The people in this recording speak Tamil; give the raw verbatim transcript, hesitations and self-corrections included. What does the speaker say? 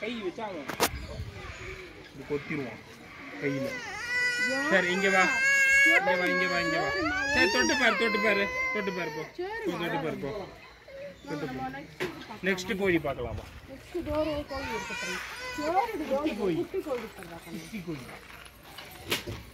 கை வச்சாங்க இது கொத்திடுவான் கையில். சரி இங்கே வா இங்கே வா இங்கே வா இங்கே வா. சரி தொட்டு பாரு தொட்டு பாரு தொட்டு பாரு போ தொட்டு பாரு போ தொட்டு போ. நெக்ஸ்ட் கோழி பார்க்கலாமா? கோழி கோழி கோழி